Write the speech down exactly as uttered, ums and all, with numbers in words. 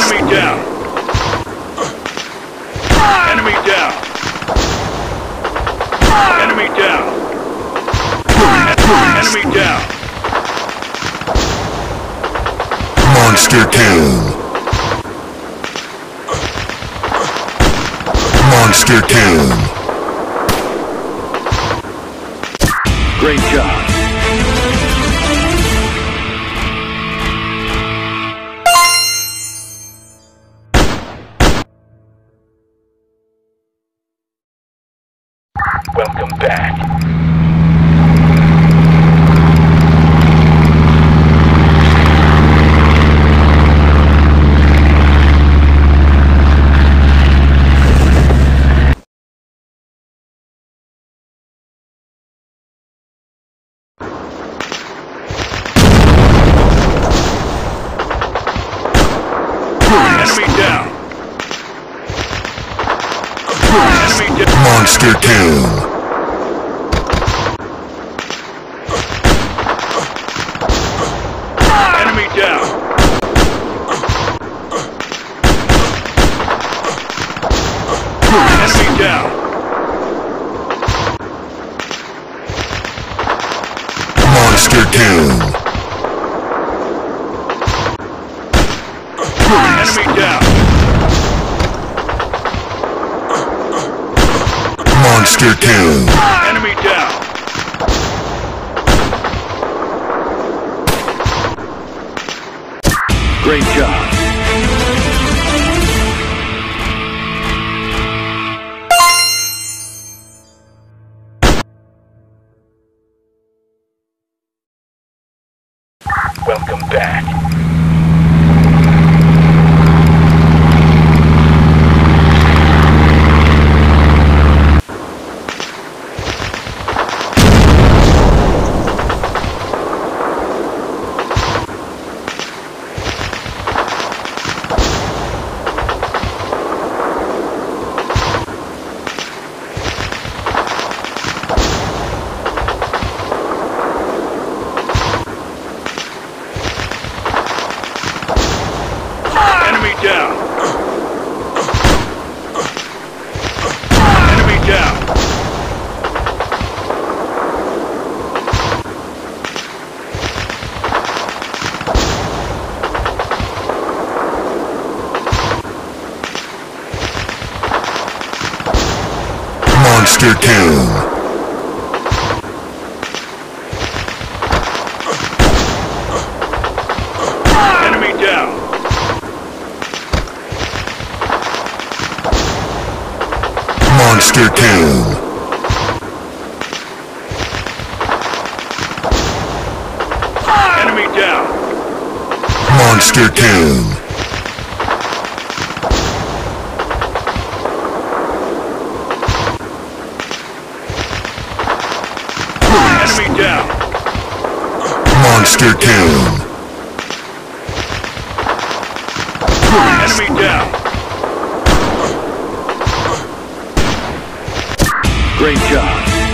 Enemy down. Enemy down. Enemy down. Enemy down. Monster kill. Monster kill. Great job. Welcome back. Enemy down. Enemy down. Monster kill. Enemy down. Enemy down. Monster kill. Enemy down. Monster kill. Enemy down. Great job. Welcome back. Enemy down. Enemy down. Monster kill. Enemy down. Monster kill. Enemy down. Monster kill. Enemy down. Monster kill. Enemy down. Great job.